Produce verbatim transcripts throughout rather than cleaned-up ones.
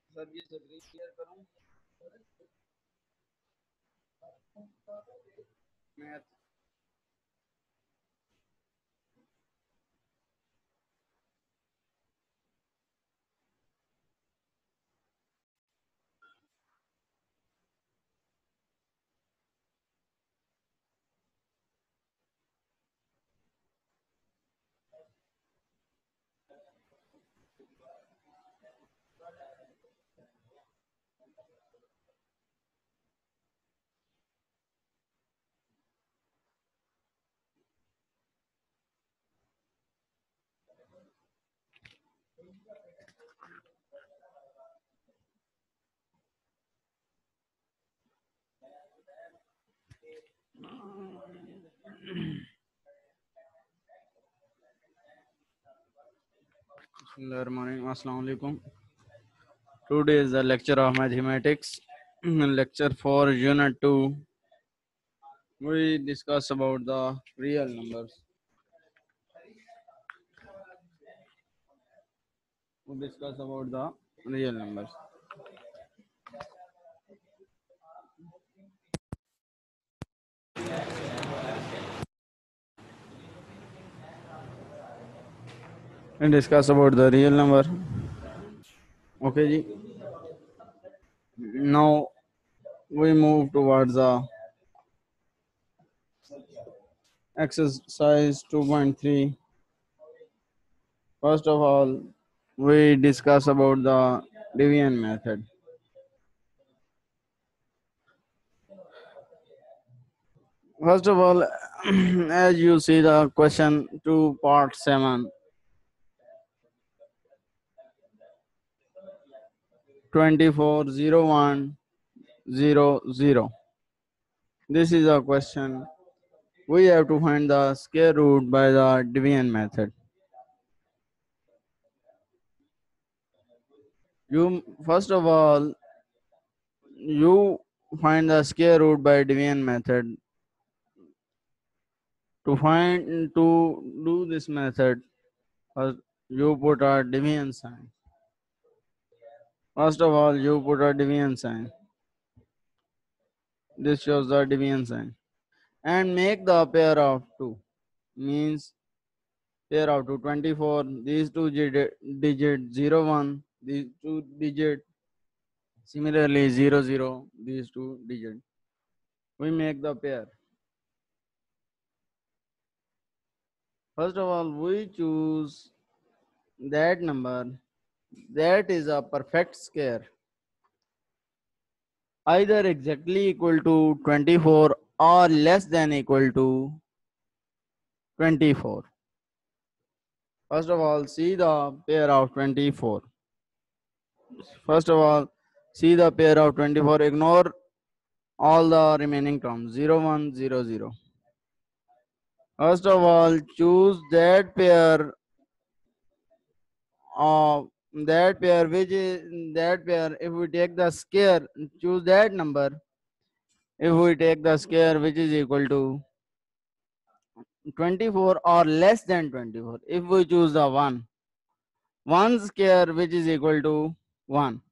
Sir ये screen share करूं math Assalamualaikum. Today is the lecture of mathematics, lecture for unit two. We discuss about the real numbers. We discuss about the real numbers. We discuss about the real number. Okay, ji. Now we move towards the exercise two point three. First of all, we discuss about the division method. First of all, as you see the question two part seven, twenty-four zero one zero zero. This is a question. We have to find the square root by the division method. You first of all, you find the square root by division method. To find to do this method, first you put a division sign. First of all, you put a division sign. This shows the division sign. And make the pair of two. Means pair of two, twenty-four, these two digit, digit zero one, these two digit, similarly zero zero, these two digit. We make the pair. First of all, we choose that number that is a perfect square, either exactly equal to twenty-four or less than equal to twenty-four. First of all, see the pair of twenty-four. First of all, see the pair of twenty-four. Ignore all the remaining terms zero one zero zero. First of all, choose that pair of that pair which is that pair. If we take the square, choose that number. If we take the square which is equal to twenty-four or less than twenty-four, if we choose the one, one square which is equal to one.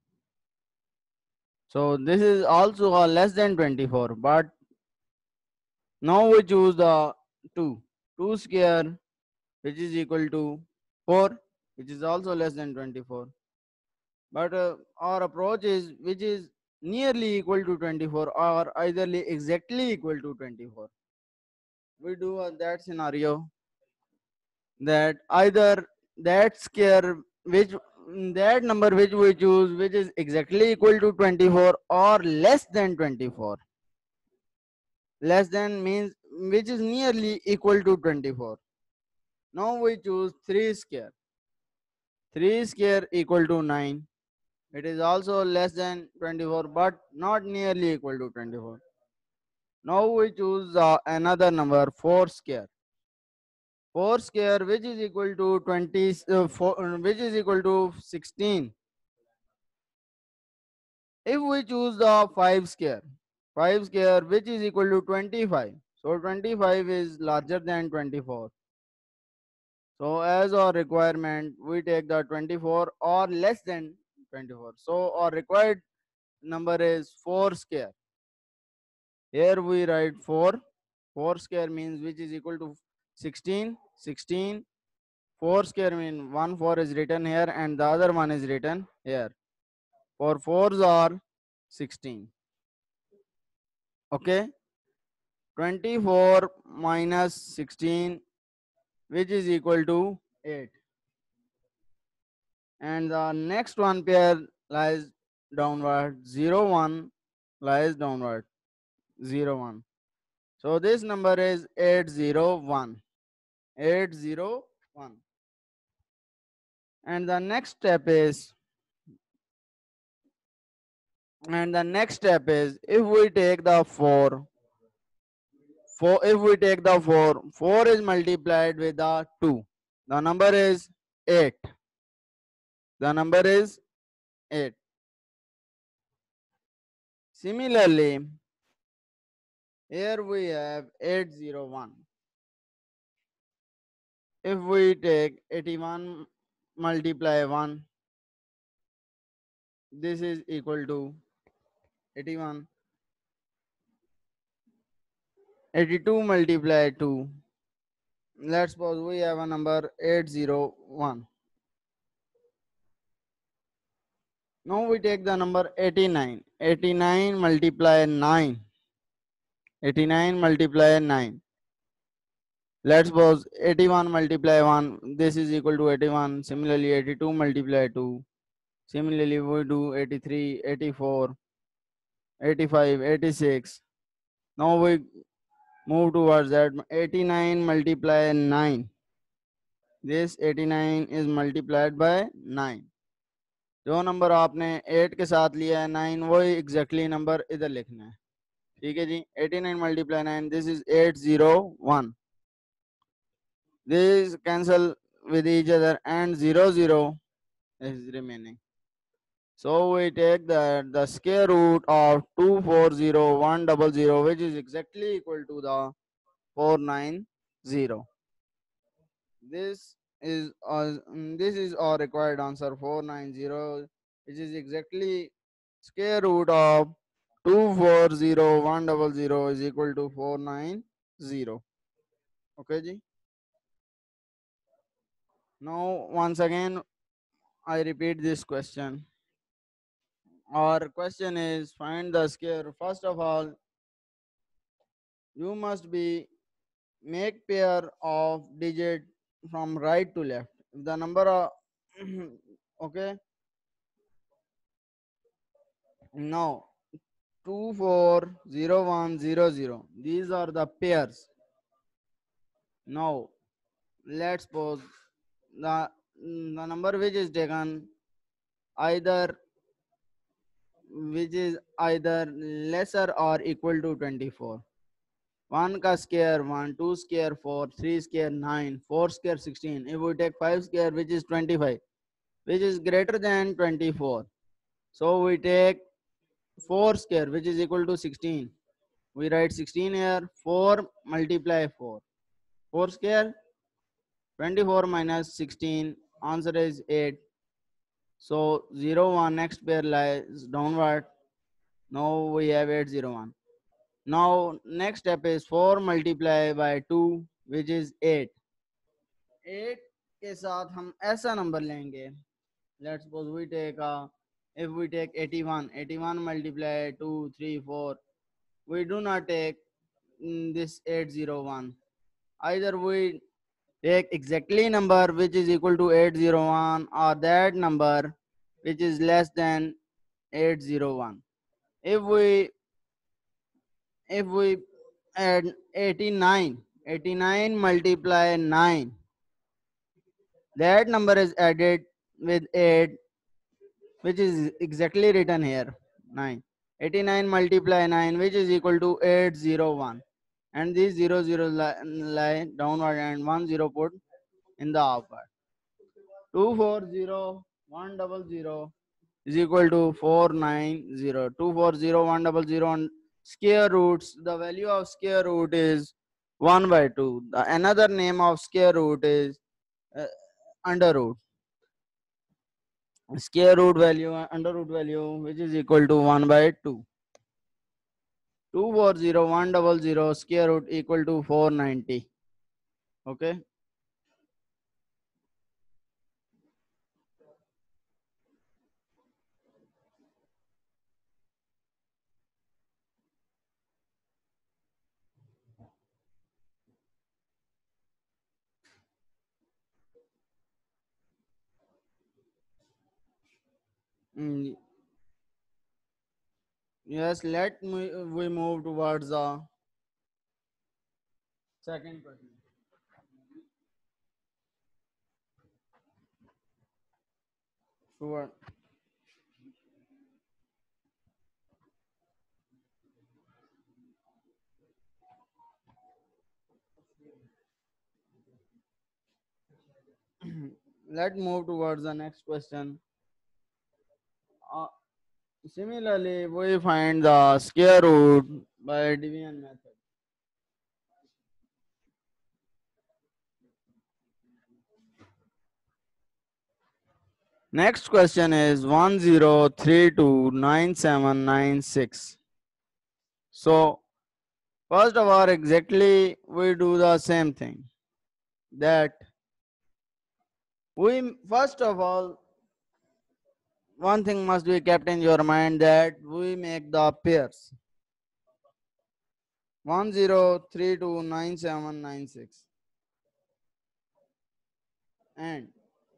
So this is also a less than twenty-four, but now we choose the two, two square which is equal to four, which is also less than twenty-four. But uh, our approach is which is nearly equal to twenty-four or either exactly equal to twenty-four. We do uh, that scenario that either that square which that number which we choose which is exactly equal to twenty-four or less than twenty-four. Less than means which is nearly equal to twenty-four. Now we choose three square. three square equal to nine. It is also less than twenty-four but not nearly equal to twenty-four. Now we choose uh, another number four square. four square which is equal to twenty, uh, four, uh, which is equal to sixteen. If we choose the five square, five square which is equal to twenty-five. So twenty-five is larger than twenty-four. So as our requirement, we take the twenty-four or less than twenty-four. So our required number is four square. Here we write four. four square means which is equal to sixteen. sixteen. four square means one four is written here and the other one is written here. four fours are sixteen. Okay. twenty-four minus sixteen, which is equal to eight. And the next one pair lies downward. zero one lies downward. zero one. So this number is eight zero one. eight zero one. And the next step is and the next step is if we take the four, four if we take the four, four is multiplied with the two. The number is eight. The number is eight. Similarly, here we have eight zero one. If we take eighty-one multiply one, this is equal to eighty-one. eighty-two multiply two. Let's suppose we have a number eight zero one. Now we take the number eighty-nine. eighty-nine multiply nine. eighty-nine multiply nine. Let's suppose eighty-one multiply one. This is equal to eighty-one. Similarly, eighty-two multiply two. Similarly, we do eighty-three, eighty-four, eighty-five, eighty-six. Now we move towards that. eighty-nine multiply nine. This eighty-nine is multiplied by nine. जो number आपने eight के साथ लिया है nine, वही exactly number इधर लिखना है. ठीक है जी. eighty-nine multiply nine. This is eight zero one. These cancel with each other and zero zero is remaining. So we take that the square root of two four zero one zero zero, which is exactly equal to the four nine zero. This is uh, this is our required answer, four nine zero, which is exactly square root of two four zero one zero zero is equal to four nine zero. Okay ji. Now once again I repeat this question. Our question is find the square. First of all, you must be make pair of digit from right to left. If the number of okay. Now two four zero one zero zero. These are the pairs. Now let's suppose the the number which is taken either which is either lesser or equal to twenty-four. one का square one, two square four, three square nine, four square sixteen. If we take five square, which is twenty-five, which is greater than twenty-four. So we take four square, which is equal to sixteen. We write sixteen here. four multiply four. four square, twenty-four minus sixteen. Answer is eight. So zero one next pair lies downward. Now we have eight zero one. Now next step is four multiply by two, which is eight. eight के साथ हम ऐसा number लेंगे. Let's suppose we take a if we take eighty-one, eighty-one multiply two, three, four. We do not take mm, this eight zero one. Either we take exactly number which is equal to eight zero one or that number which is less than eight zero one. If we if we add eighty-nine, eighty-nine multiply nine, that number is added with eight, which is exactly written here, nine. eighty-nine multiply nine, which is equal to eight zero one. And these zero zero lie, lie downward and one zero put in the upward. two four zero one zero zero is equal to four nine zero. two four zero one zero zero and square roots. The value of square root is one by two. The another name of square root is uh, under root. square root value and under root value, which is equal to one by two. two four zero one double zero square root equal to four ninety. Okay. Mm, yes, let me, we move towards the second question. Sure. Let's move towards the next question. Uh, Similarly, we find the square root by division method. Next question is one zero three two nine seven nine six. So, first of all, exactly we do the same thing. That we first of all, one thing must be kept in your mind that we make the pairs one zero three two nine seven nine six and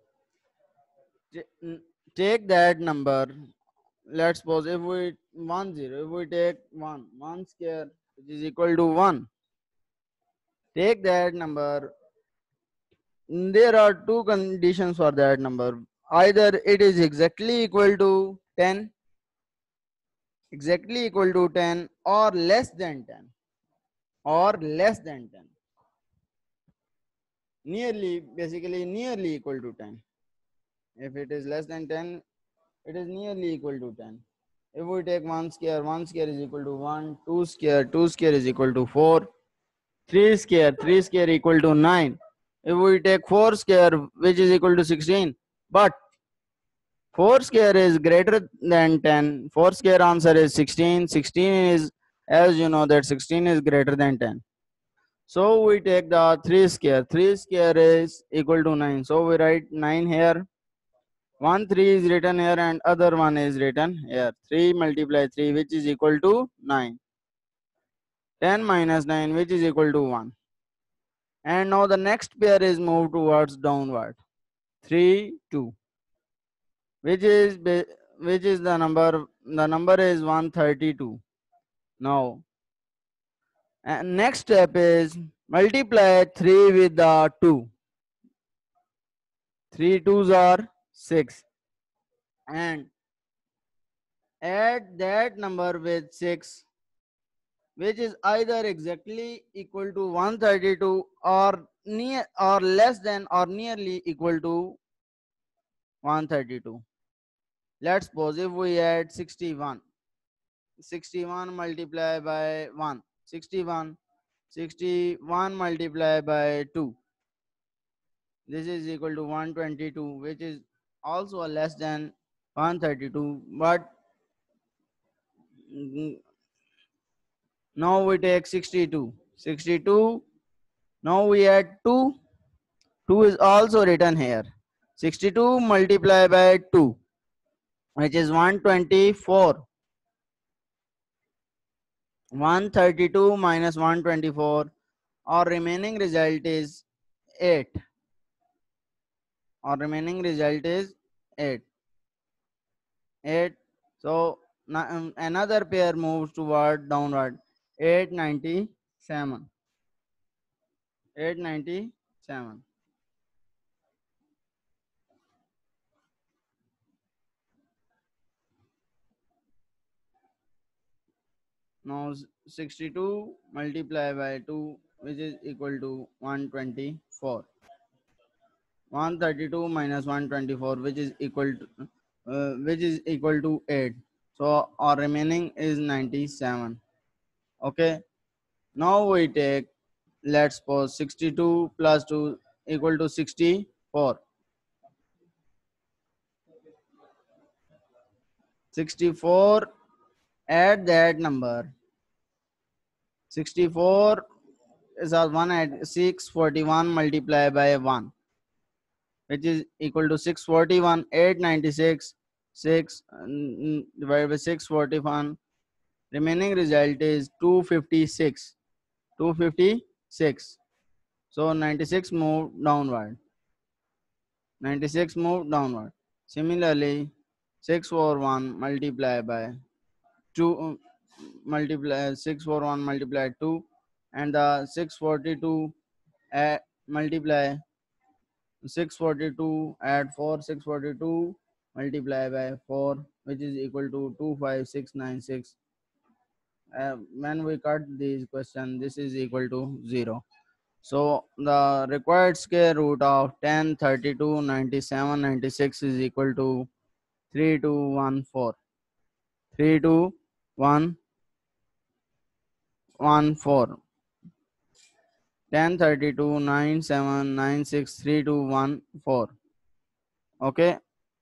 take that number. Let's suppose if we one zero, if we take one, one square which is equal to one, take that number. There are two conditions for that number. Either it is exactly equal to ten, exactly equal to ten, or less than ten, or less than ten. Nearly, basically nearly equal to ten. If it is less than ten, it is nearly equal to ten. If we take one square, one square is equal to one, two square, two square is equal to four, three square, three square equal to nine. If we take four square, which is equal to sixteen, but four square is greater than ten, four square answer is sixteen, sixteen is, as you know, that sixteen is greater than ten. So we take the three square, three square is equal to nine. So we write nine here, one three is written here and other one is written here. three multiply three, which is equal to nine. ten minus nine, which is equal to one. And now the next pair is moved towards downward. three, two. Which is which is the number, the number is one hundred thirty-two. Now, and next step is multiply three with the two. three twos are six. And add that number with six, which is either exactly equal to one hundred thirty-two or near or less than or nearly equal to one hundred thirty-two. Let's suppose if we add sixty-one, sixty-one multiplied by one, sixty-one, sixty-one multiplied by two, this is equal to one hundred twenty-two, which is also less than one hundred thirty-two. But now we take sixty-two, sixty-two, now we add two, two is also written here, sixty-two multiplied by two, which is one hundred twenty-four. one hundred thirty-two minus one hundred twenty-four, our remaining result is eight. Our remaining result is eight. eight. So um, another pair moves toward downward. eight ninety-seven. eight ninety-seven. Now sixty-two multiplied by two, which is equal to one hundred twenty-four. one hundred thirty-two minus one hundred twenty-four, which is equal to uh, which is equal to eight. So our remaining is ninety-seven. Okay. Now we take, let's suppose sixty-two plus two equal to sixty-four. sixty-four, add that number. sixty-four is a one at six forty-one multiplied by one, which is equal to six forty-one, eight ninety-six, six mm, divided by six forty-one. Remaining result is two fifty-six. two fifty-six. So ninety-six moved downward. ninety-six moved downward. Similarly, six forty-one multiplied by two uh, multiply six forty-one multiplied two, and the six forty-two at multiply six forty-two add four, six forty-two multiply by four, which is equal to two five six nine six. Uh, when we cut this question, this is equal to zero. So the required square root of ten, thirty-two, ninety-seven, ninety-six is equal to three two one four. three two one one four. ten, thirty-two, ninety-seven, ninety-six, three two one four. Okay.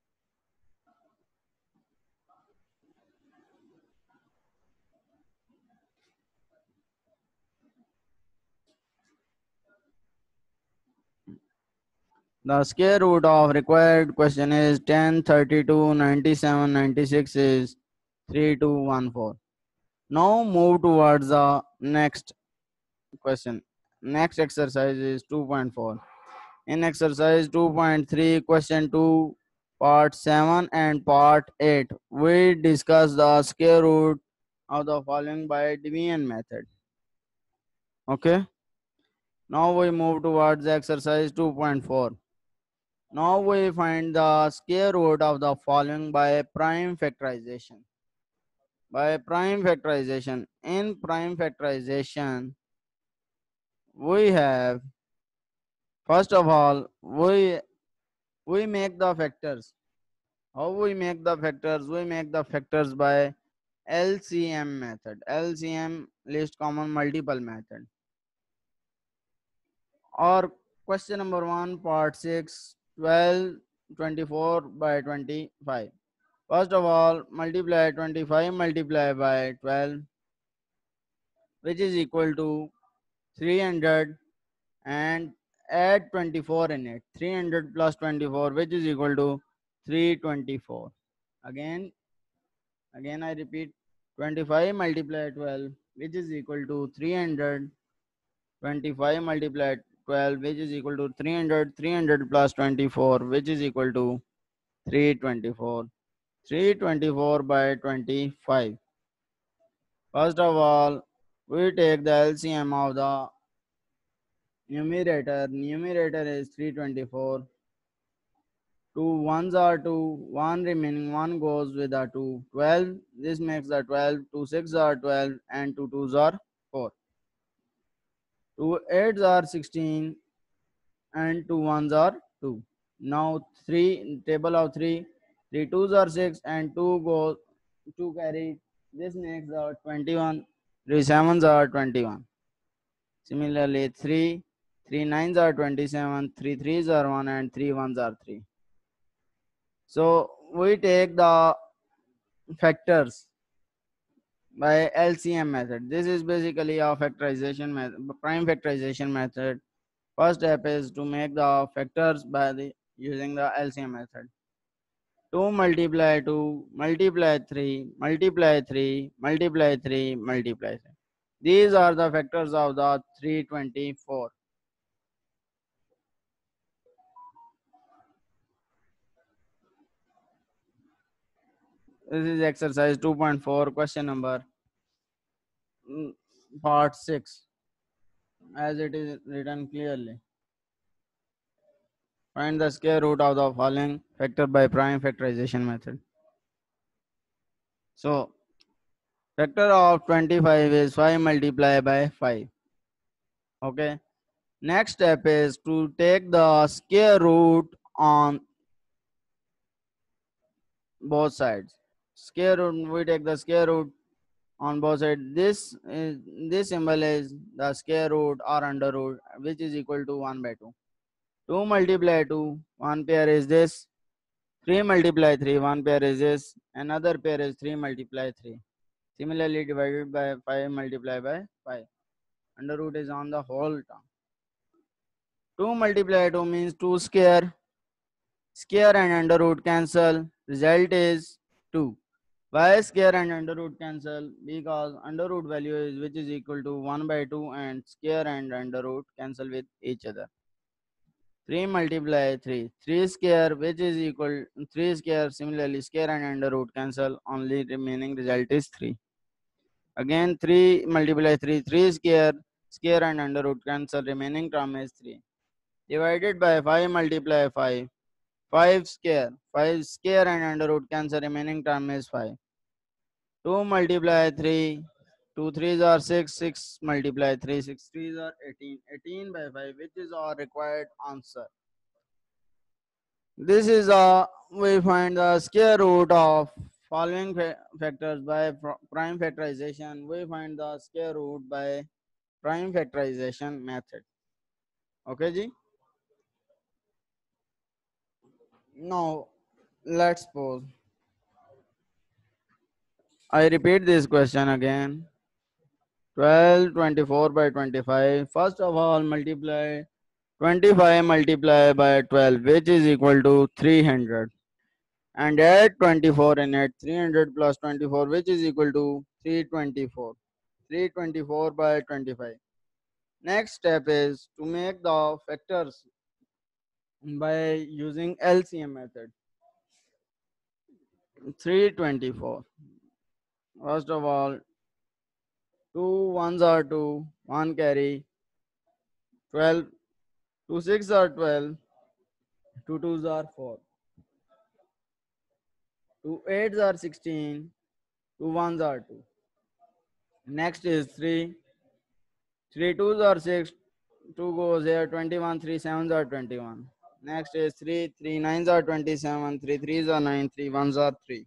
The square root of required question is ten, thirty-two, ninety-seven, ninety-six is three two one four. Now move towards the next question. Next exercise is two point four. In exercise two point three, question two, part seven and part eight, we discuss the square root of the following by division method. Okay. Now we move towards exercise two point four. Now we find the square root of the following by prime factorization. By prime factorization. In prime factorization, we have, first of all, we we make the factors. How we make the factors? We make the factors by L C M method. L C M, least common multiple method. Or question number one, part six, twelve, twenty-four by twenty-five. First of all, multiply twenty-five multiply by twelve, which is equal to three hundred, and add twenty-four in it. three hundred plus twenty-four, which is equal to three hundred twenty-four. Again, again I repeat, twenty-five multiply twelve, which is equal to three hundred. twenty-five multiply twelve, which is equal to three hundred. three hundred plus twenty-four, which is equal to three hundred twenty-four. three hundred twenty-four by twenty-five. First of all, we take the L C M of the numerator. Numerator is three hundred twenty-four. Two ones are two, one remaining, one goes with the two. twelve, this makes the twelve. Two six are twelve, and two twos are four. Two eights are sixteen, and two ones are two. Now three, table of three, three twos are six, and two goes, two carry. This makes the twenty-one. Three sevens are twenty-one. Similarly, three, three nines are twenty-seven, three threes are one, and three ones are three. So we take the factors by L C M method. This is basically a factorization method, prime factorization method. First step is to make the factors by the using the L C M method. two multiply two, multiply three, multiply three, multiply three, multiply three. These are the factors of the three hundred twenty-four. This is exercise two point four, question number mm, part six, as it is written clearly. Find the square root of the following factor by prime factorization method. So, factor of twenty-five is five multiplied by five. Okay. Next step is to take the square root on both sides. Square root, we take the square root on both sides. This is, this symbol is the square root or under root, which is equal to one by two. two multiply two, one pair is this, three multiply three, one pair is this, another pair is three multiply three. Similarly, divided by five multiply by five. Under root is on the whole term. two multiply two means two square. Square and under root cancel. Result is two. Why square and under root cancel? Because under root value is which is equal to one by two and square and under root cancel with each other. three multiply three. three square which is equal three square, similarly square and under root cancel, only remaining result is three. Again three multiply three. three square, square and under root cancel, remaining term is three. Divided by five multiply five. five square. five square and under root cancel, remaining term is five. two multiply three. two threes are six. six multiply three. six threes are eighteen. eighteen by five, which is our required answer. This is a we find the square root of following fa factors by prime factorization. We find the square root by prime factorization method. Okay, ji. Now let's pause. I repeat this question again. twelve, twenty-four by twenty-five. First of all, multiply twenty-five multiply by twelve, which is equal to three hundred. And add twenty-four and add three hundred plus twenty-four, which is equal to three twenty-four. three twenty-four by twenty-five. Next step is to make the factors by using L C M method. three twenty-four. First of all, two ones are two, one carry, twelve, two six are twelve, two twos are four, two eights are sixteen, two ones are two. Next is three, three twos are six, two goes here, twenty-one, three sevens are twenty-one. Next is three, three nines are twenty-seven, three threes are nine, three ones are three.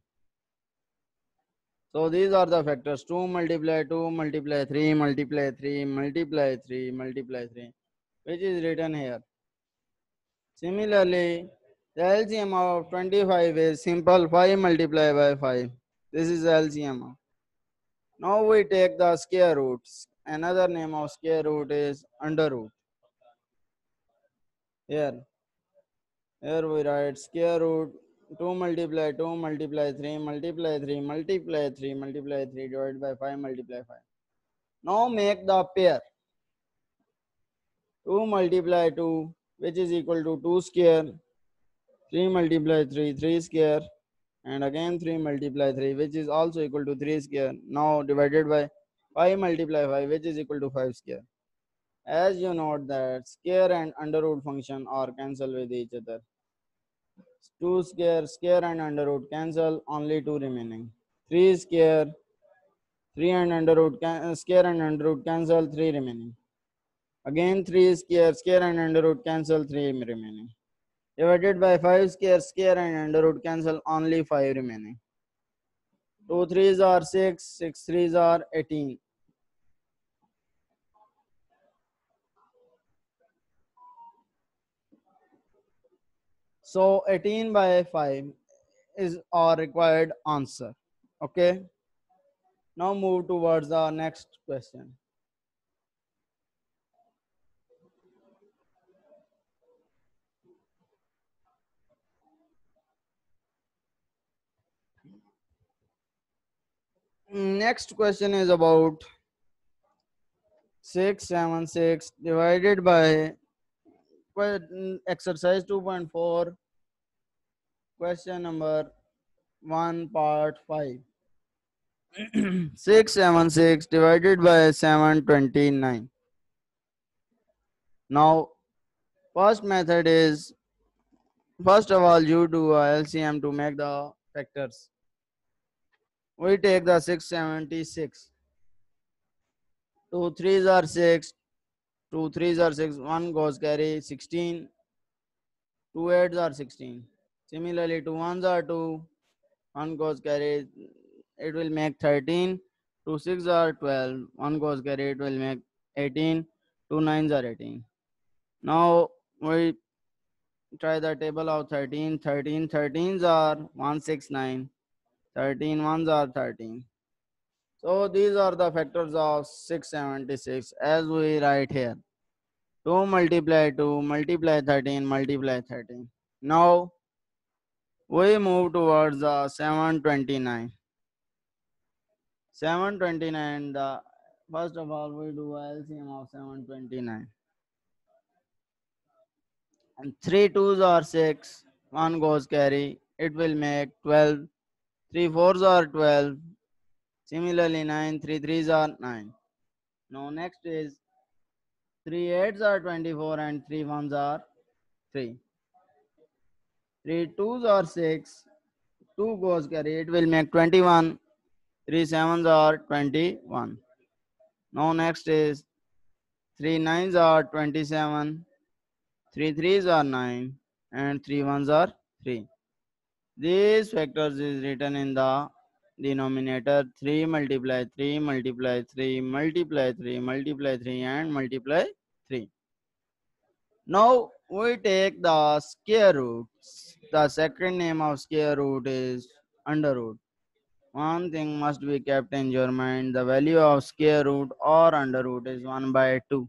So these are the factors: two multiply two multiply three multiply three multiply three multiply three, which is written here. Similarly, the L C M of twenty-five is simple five multiplied by five. This is the L C M. Now we take the square roots. Another name of square root is under root. Here, here we write square root two multiply two multiply three multiply three multiply three multiply three divided by five multiply five. Now make the pair. two multiply two, which is equal to two square. three multiply three, three square. And again three multiply three, which is also equal to three square. Now divided by five multiply five, which is equal to five square. As you note that square and under root function are cancel with each other. two square, square and under root cancel, only two remaining. three square, three and under root can, square and under root cancel, three remaining. Again three square, square and under root cancel, three remaining. Divided by five square, square and under root cancel, only five remaining. two threes are six, six threes are eighteen. So eighteen by five is our required answer. Okay. Now move towards the next question. Next question is about six seven six divided by exercise two point four, question number one, part five. six seven six divided by seven twenty-nine. Now, first method is, first of all, you do a L C M to make the factors. We take the six seventy-six. two threes are six, two threes are six, one goes carry, sixteen, two eights are sixteen. Similarly, two ones are two, one goes carry, it will make thirteen, two six are twelve, one goes carry, it will make eighteen, two nines are eighteen. Now we try the table of thirteen. thirteen thirteens are one hundred sixty-nine. thirteen ones are thirteen. So these are the factors of six hundred seventy-six as we write here. two multiply two multiply thirteen multiply thirteen. Now we move towards the seven hundred twenty-nine. seven hundred twenty-nine, the first of all we do L C M of seven hundred twenty-nine. And three twos are six, one goes carry, it will make twelve. three fours are twelve. Similarly, nine, three threes are nine. Now next is three eights are twenty-four and three ones are three. three twos are six, two goes carry, it will make twenty-one. three sevens are twenty-one. Now next is three nines are twenty-seven, three threes are nine, and three ones are three. These factors is written in the denominator three multiply three multiply three multiply three multiply three and multiply three. Now we take the square roots. The second name of square root is under root. One thing must be kept in your mind. The value of square root or under root is one by two.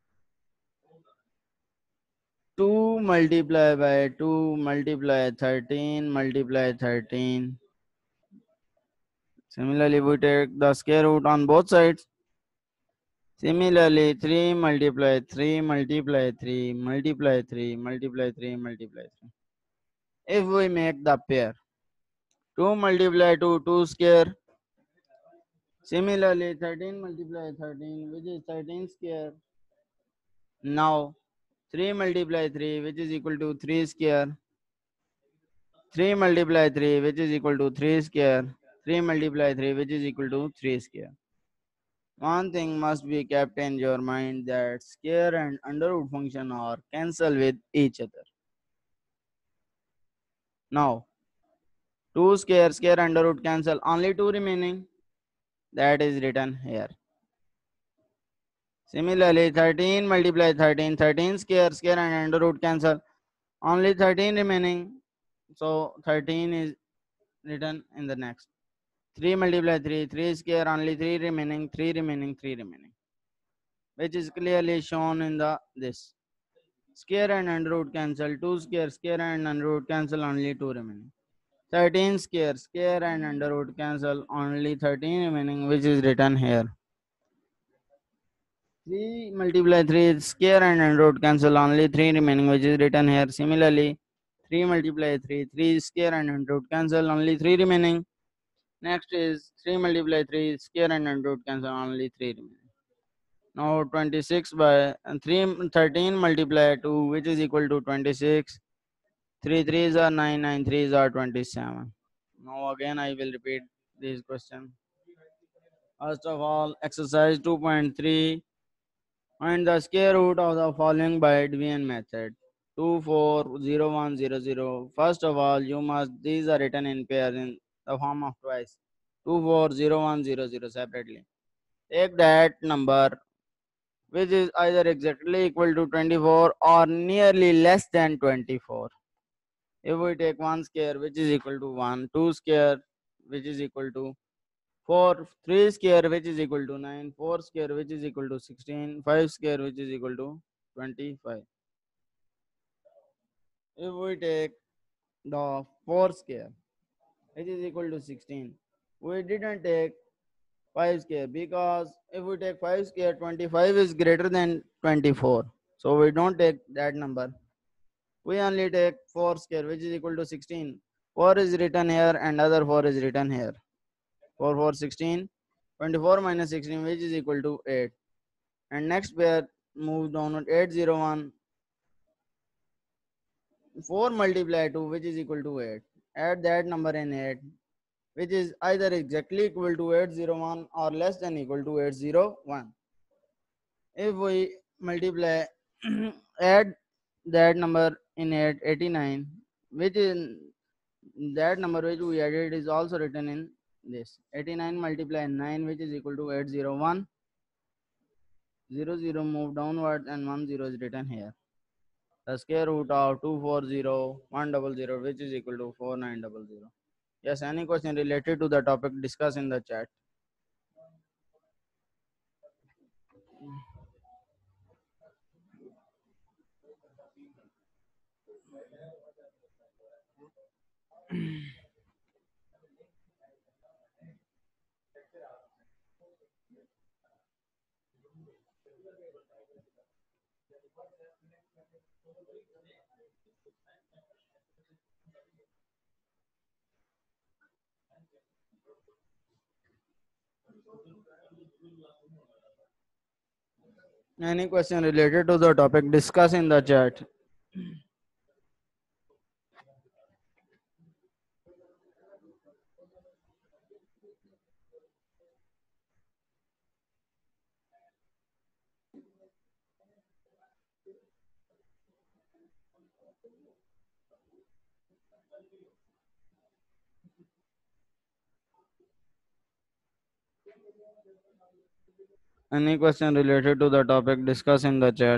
two multiply by two multiply thirteen multiply thirteen. Similarly, we take the square root on both sides. Similarly, three multiply three multiply three multiply three multiply three multiply three. If we make the pair, two multiply two, two square. Similarly, thirteen multiply thirteen, which is thirteen square. Now, three multiply three, which is equal to three square. three multiply three, which is equal to three square. three multiply three, which is equal to three square. One thing must be kept in your mind that square and under root function are cancel with each other. Now, two square, square under root cancel, only two remaining. That is written here. Similarly, thirteen multiply thirteen, thirteen square, square and under root cancel, only thirteen remaining. So thirteen is written in the next. three multiply three, three square, only three remaining, three remaining, three remaining, which is clearly shown in the this. Square and under root cancel, two square, square and under root cancel, only two remaining. thirteen square, square and under root cancel, only thirteen remaining, which is written here. three multiply three, square and under root cancel, only three remaining, which is written here. Similarly, three multiply three, three square and under root cancel, only three remaining. Next is three multiply three, square and under root cancel, only three remaining. Now twenty-six by and three, thirteen multiply two, which is equal to twenty-six. three threes are nine, nine threes are twenty-seven. Now again I will repeat this question. First of all, exercise two point three. Find the square root of the following by division method. two, four, zero, one, zero, zero. First of all, you must, these are written in pairs in the form of twice. two, four, zero, one, zero, zero separately. Take that number which is either exactly equal to twenty-four or nearly less than twenty-four. If we take one square which is equal to one, two square which is equal to four, three square which is equal to nine, four square which is equal to sixteen, five square which is equal to twenty-five. If we take the four square which is equal to sixteen, we didn't take five square because if we take five square, twenty-five is greater than twenty-four. So we don't take that number. We only take four square which is equal to sixteen. four is written here and other four is written here. four, four, sixteen. twenty-four minus sixteen which is equal to eight. And next pair moves downward eight, zero, one. four multiply two which is equal to eight. Add that number in eight which is either exactly equal to eight, zero, one or less than equal to eight, zero, one. If we multiply, add that number in eight, eighty-nine, which is that number which we added is also written in this. eighty-nine multiply nine which is equal to eight, zero, one. zero, zero move downwards and one, zero is written here. the square root of two four zero one zero zero, which is equal to four nine zero zero. Yes, any question related to the topic, discuss in the chat. Any question related to the topic, discuss in the chat. Any question related to the topic, discuss in the chat.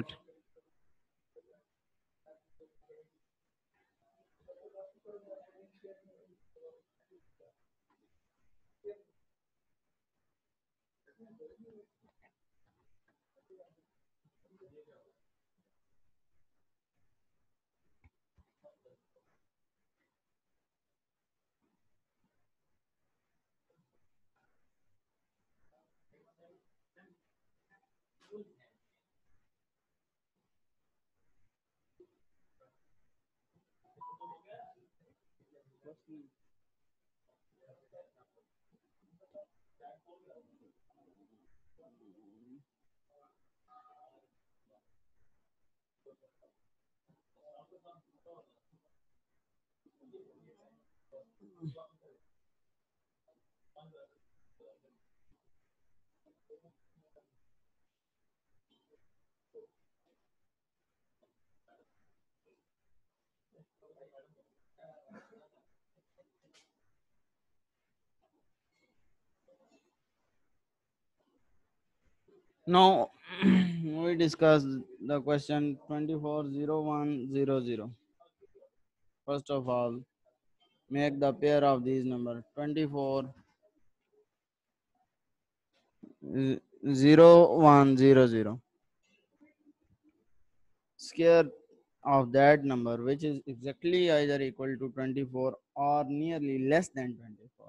Now we discuss the question twenty-four zero one zero zero. First of all, make the pair of these numbers twenty-four zero one zero zero. Square of that number which is exactly either equal to twenty-four or nearly less than twenty-four.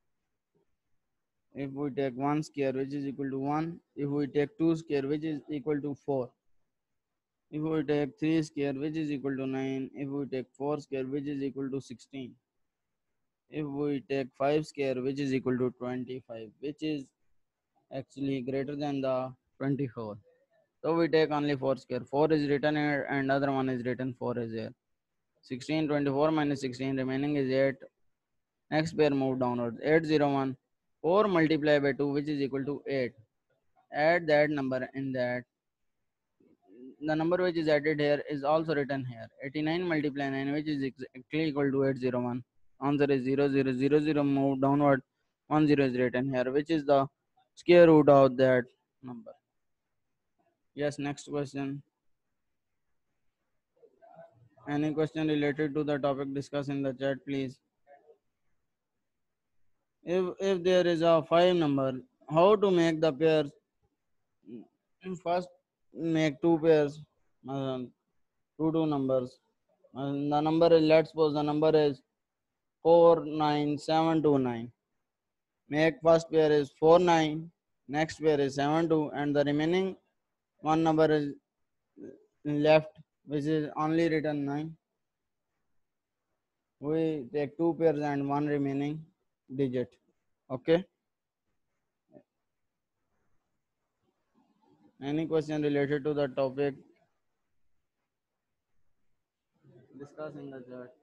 If we take one square which is equal to one, if we take two square which is equal to four, if we take three square which is equal to nine, if we take four square which is equal to sixteen, if we take five square which is equal to twenty-five, which is actually greater than the twenty-four. So we take only four square. four is written here and other one is written four is here. sixteen, twenty-four minus sixteen, remaining is eight. Next pair move downwards. eight zero one. four multiplied by two which is equal to eight. Add that number in that. The number which is added here is also written here. eighty-nine multiplied nine which is exactly equal to eight zero one. Answer is zero zero zero zero. Move downward. one zero is written here, which is the square root of that number. Yes, next question. Any question related to the topic, discuss in the chat, please. If if there is a five number, how to make the pairs? First, make two pairs, uh, two two numbers. And the number is, let's suppose the number is four nine seven two nine. Make first pair is four nine, next pair is seven two, and the remaining one number is left, which is only written nine. We take two pairs and one remaining digit. Okay. Any question related to the topic, discuss in the chat.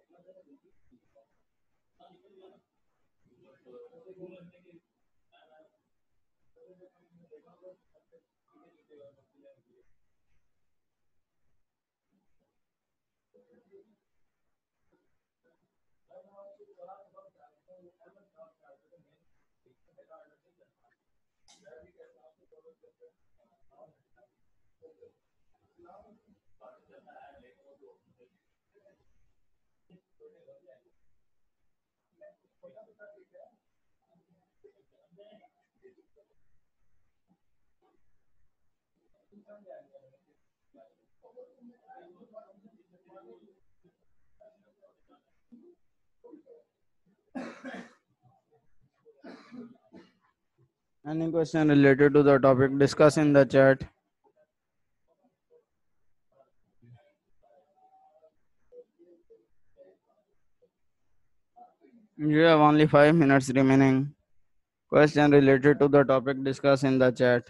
Any question related to the topic, discuss in the chat. You have only five minutes remaining. Question related to the topic, discuss in the chat.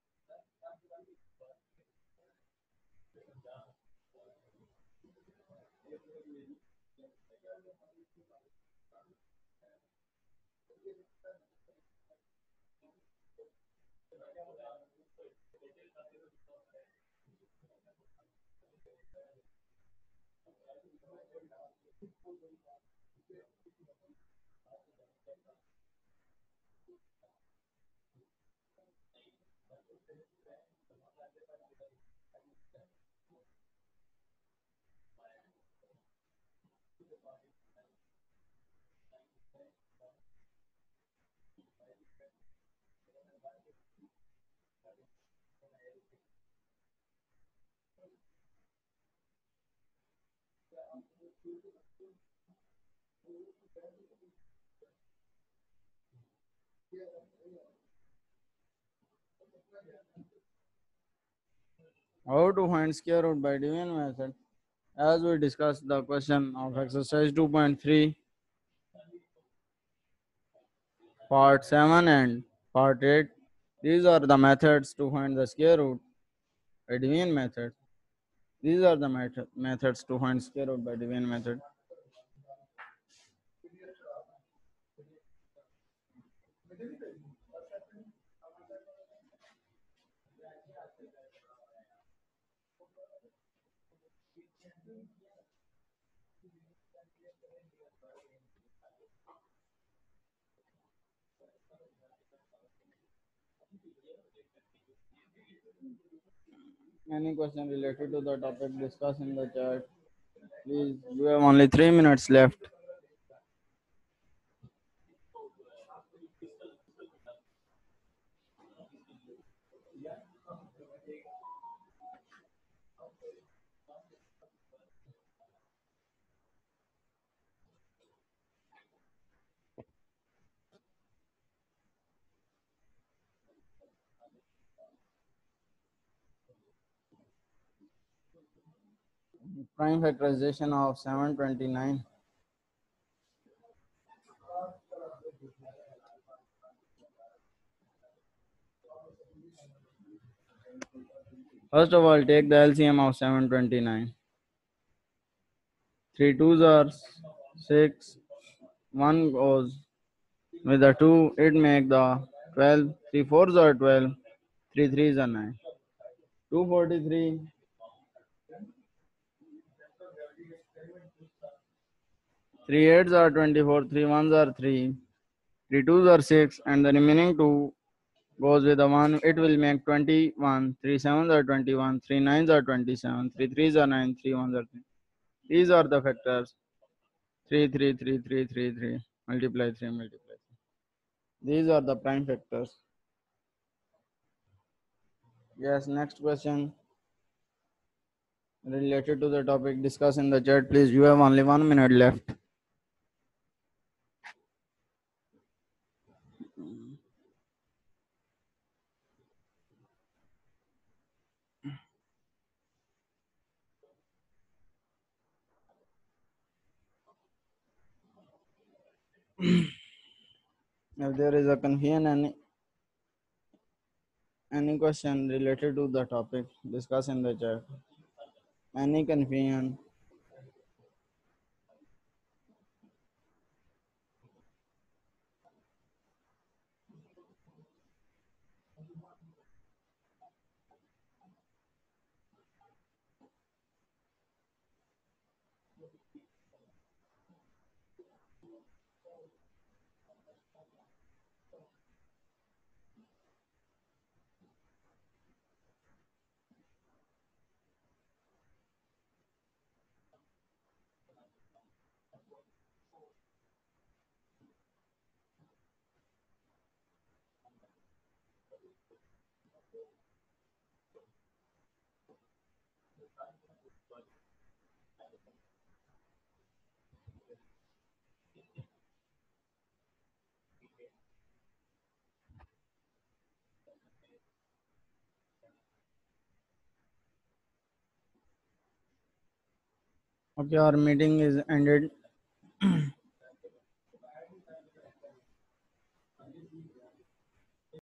How to find square root by division method? As we discussed the question of exercise two point three, part seven and part eight. These are the methods to find the square root by division method. These are the method, methods to find square root by division method. Any question related to the topic, discuss in the chat. Please, you have only three minutes left. Prime factorization of seven twenty-nine. First of all, take the L C M of seven twenty-nine. three twos are six, one goes with the two, it make the twelve, three fours are twelve, three threes are nine. two forty-three, three eights are twenty-four, three ones are three, three twos are six, and the remaining two goes with the one, it will make twenty-one, three sevens are twenty-one, three nines are twenty-seven, three threes are nine, three ones are three. These are the factors. three, three, three, three, three, three, multiply three, multiply three. These are the prime factors. Yes, next question related to the topic, discuss in the chat, please. You have only one minute left. If there is a confusion, any any question related to the topic, discuss in the chat. Any confusion? Okay, our meeting is ended.